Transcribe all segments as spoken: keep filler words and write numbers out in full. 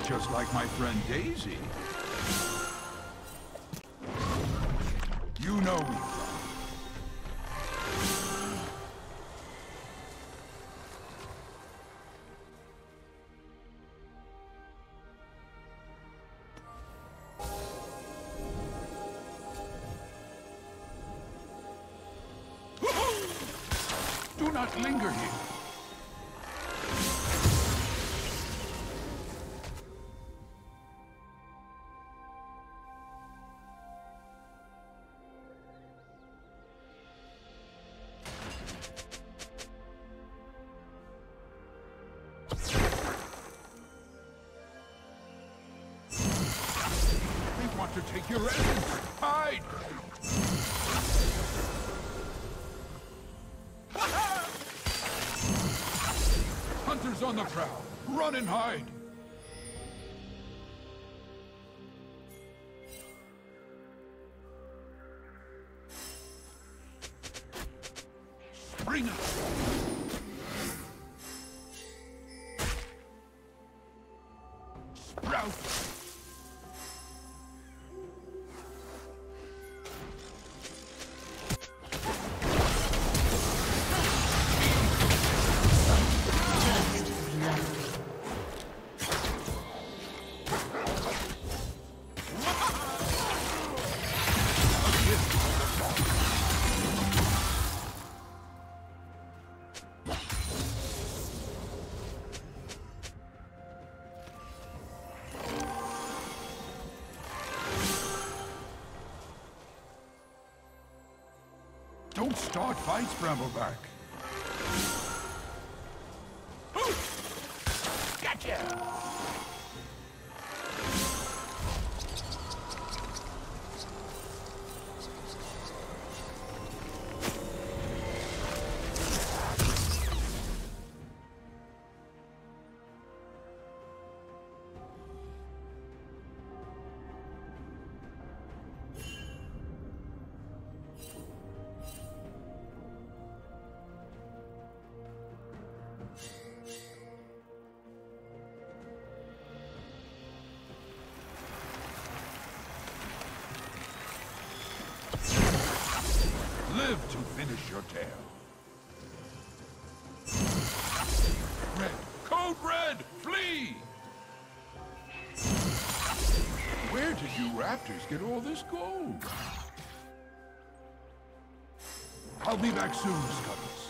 Just like my friend Daisy. You know me. Do not linger here. They want to take your essence. Hide! Hunters on the prowl. Run and hide. Spring up. Sprout. Don't start fights, Brambleback. Gotcha! Live to finish your tale. Red! Code Red! Flee! Where did you raptors get all this gold? I'll be back soon, Scuttles.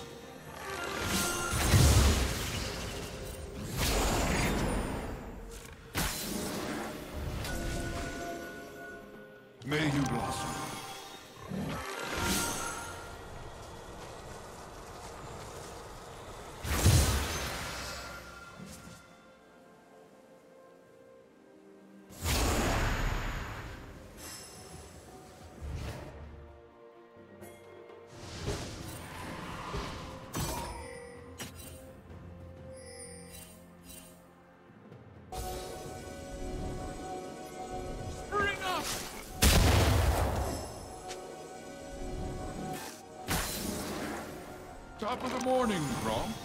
May you blossom. Top of the morning, Grom.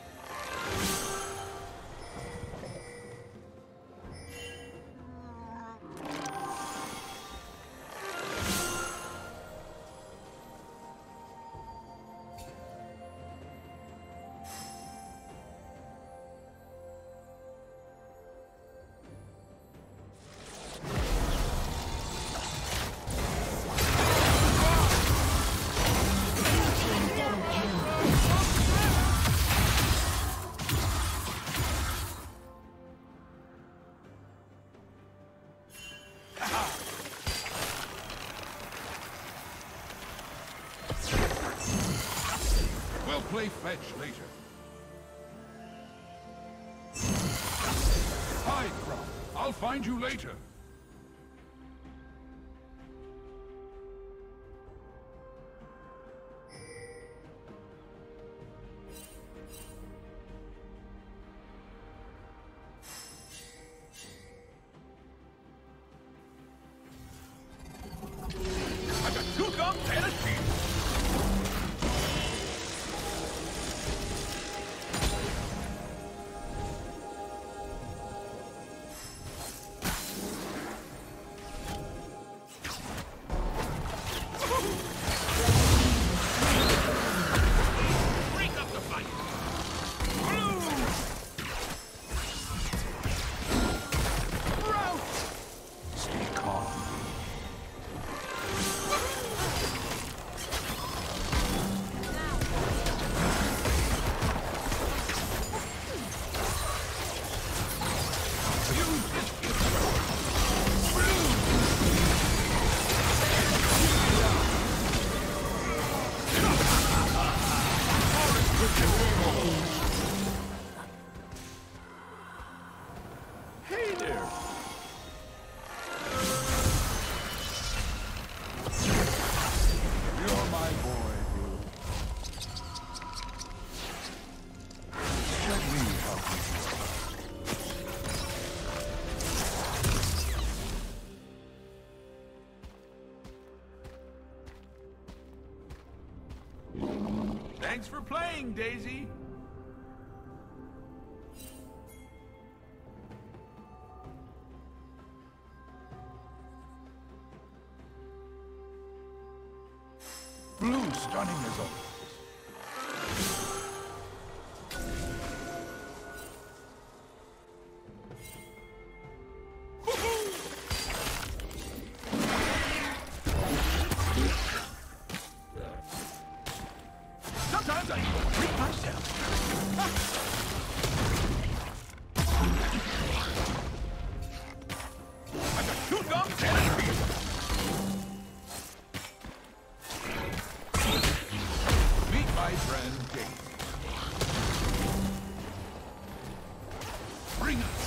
We'll play fetch later. Hide, Grom. I'll find you later. I've got two guns and a shield. Thanks for playing, Daisy. Blue stunning as always. Sometimes I treat myself. I got two gums and a beer. Meet my friend Daisy. Bring us.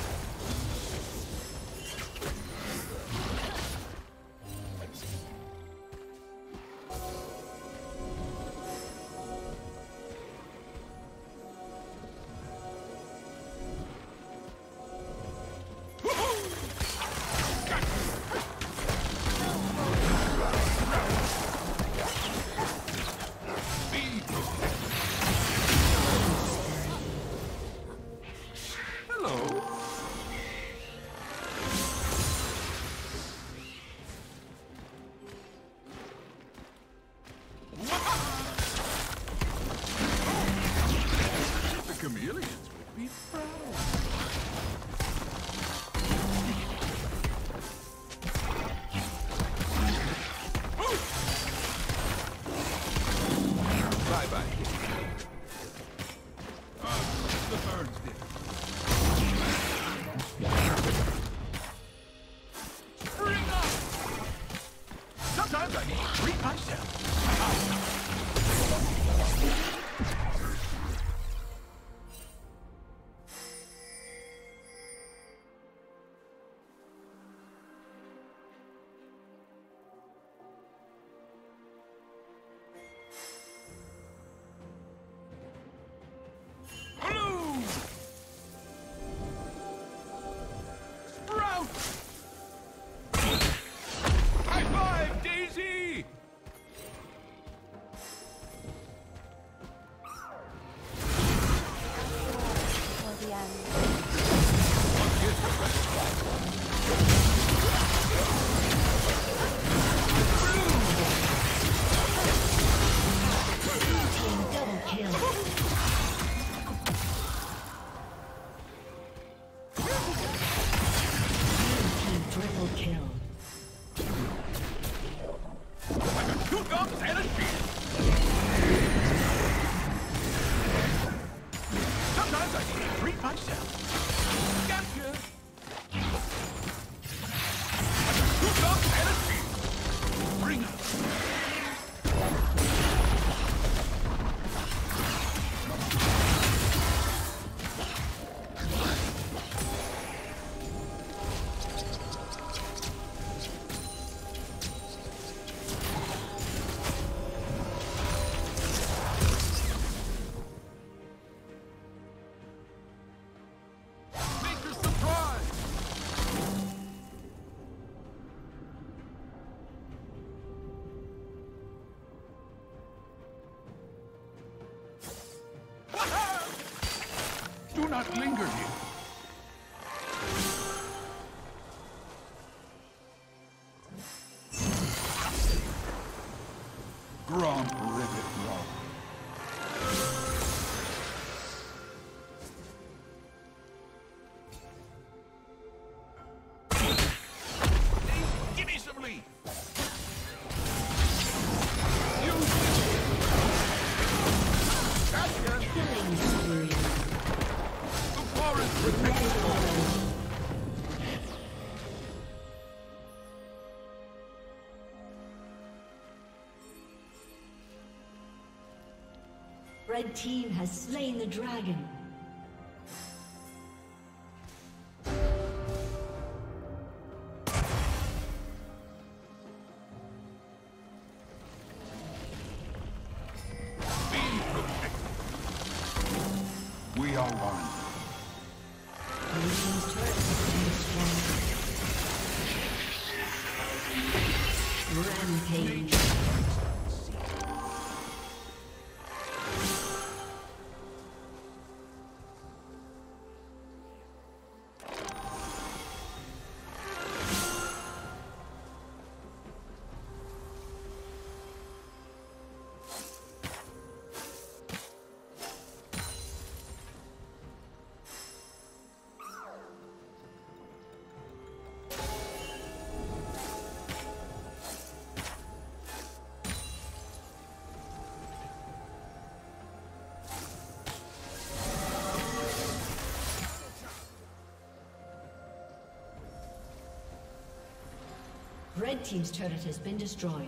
Chameleons would be proud. Bye-bye. Uh, the birds did. Spring up! Sometimes I need to treat myself. Do not linger here. Gromp rivet wrong. Give me some leaf. You. Gotcha. Killing spree. Red team has slain the dragon. We are one. Rampage. Red team's turret has been destroyed.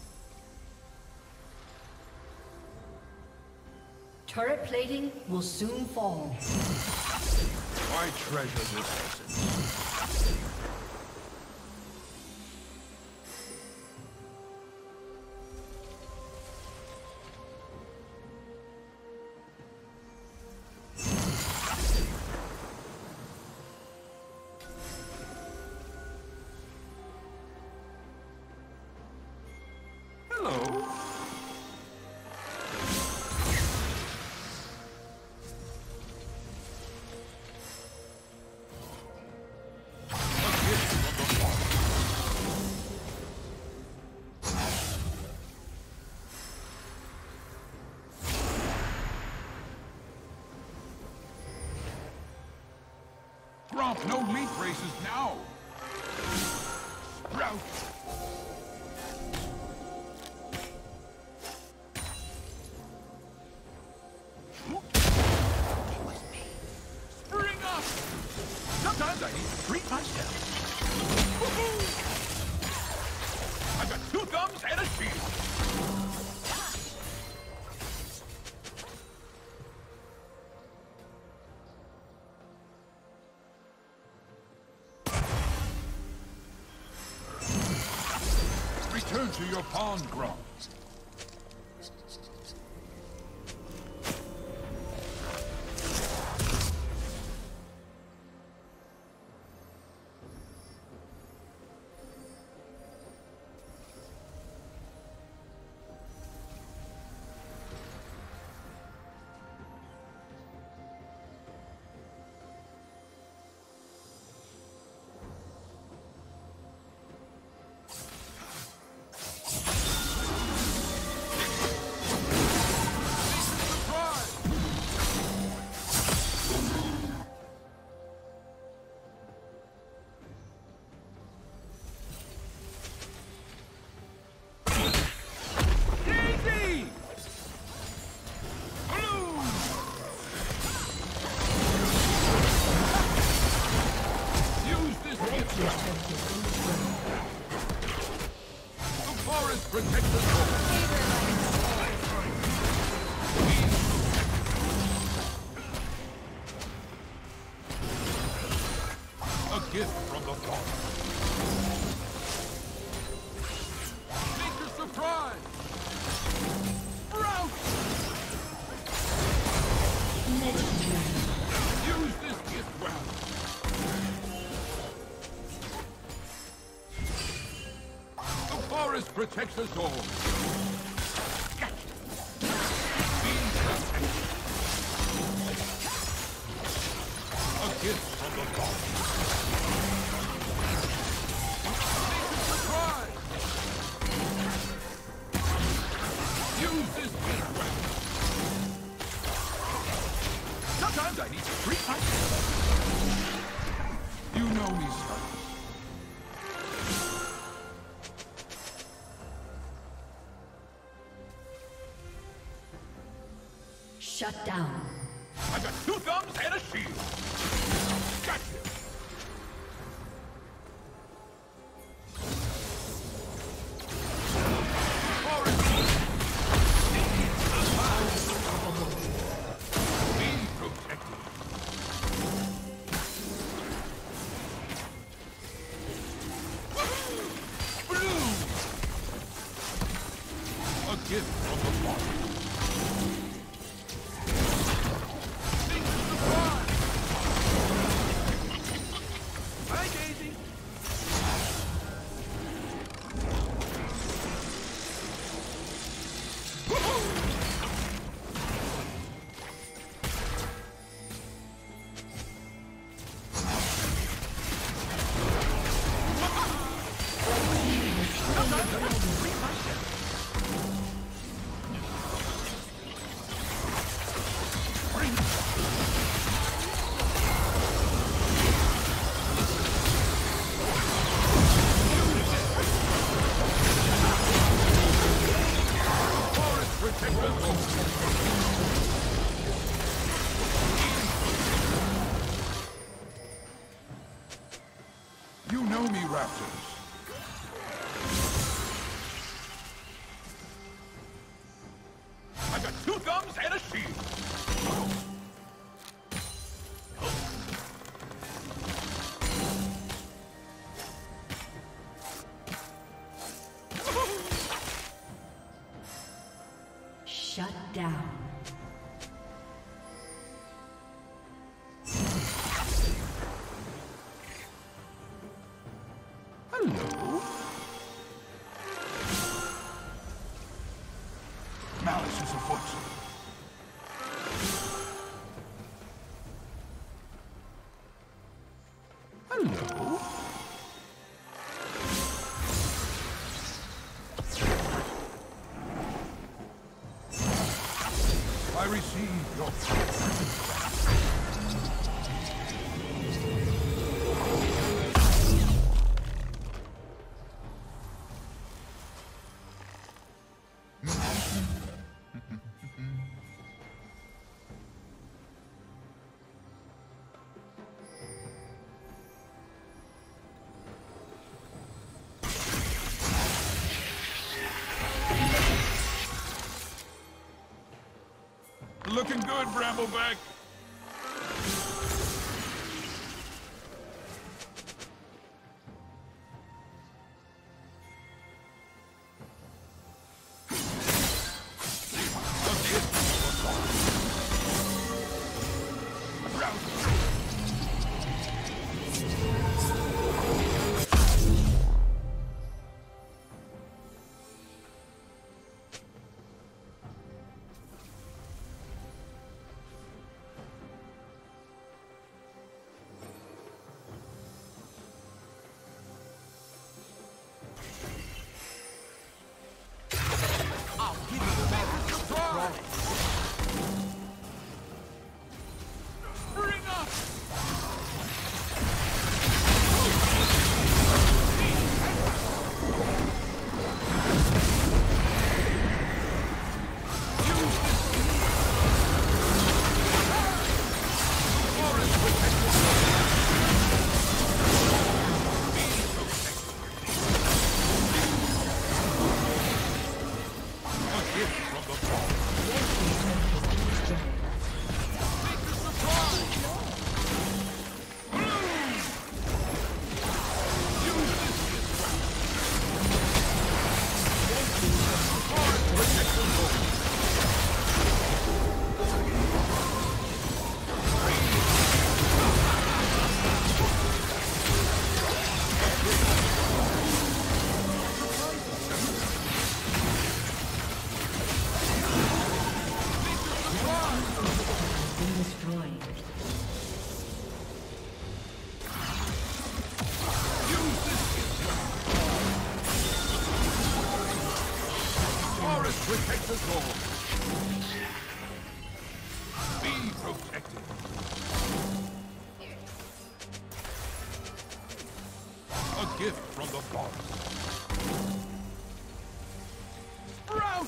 Turret plating will soon fall. I treasure this lesson. Gromp, no meat races now! Rout! Spring up! Sometimes I need to treat myself. I've got two thumbs and a shield! Return to your pond, Gromp. Protects us all. A gift from the gods. Surprise! Use this gift well. Sometimes I need to treat myself. You know me, sir. Shut down. I've got two thumbs and a shield. Gotcha. Be protected. Blue. A gift from the Father. Shut down. Hello? Malice is afoot. Hello? I receive your... Looking good, Brambleback. Protect us all. Be protected. A gift from the forest. Sprout!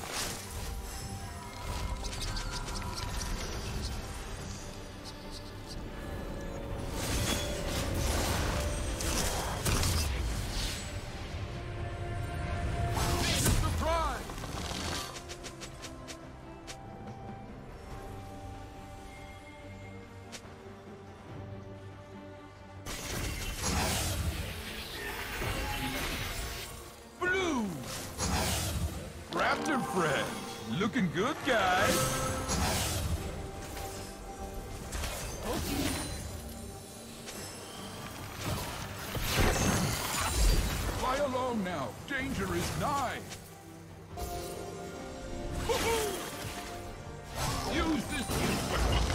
Friend, looking good, guys. Okay. Fly along now. Danger is nigh. Use this weapon.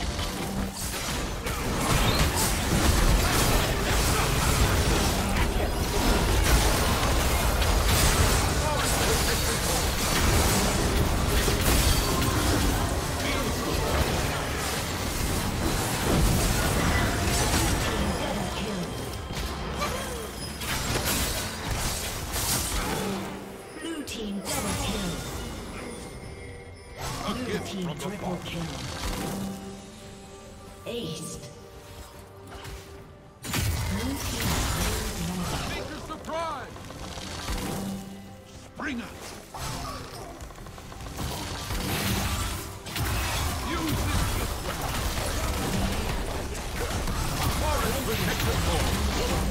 Triple kill. Aced. Major surprise! Spring up! Use this weapon! Forest protect the home!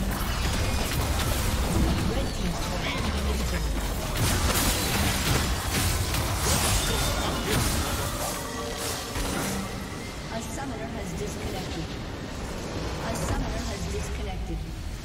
Red team's turret. disconnected. A summoner has disconnected.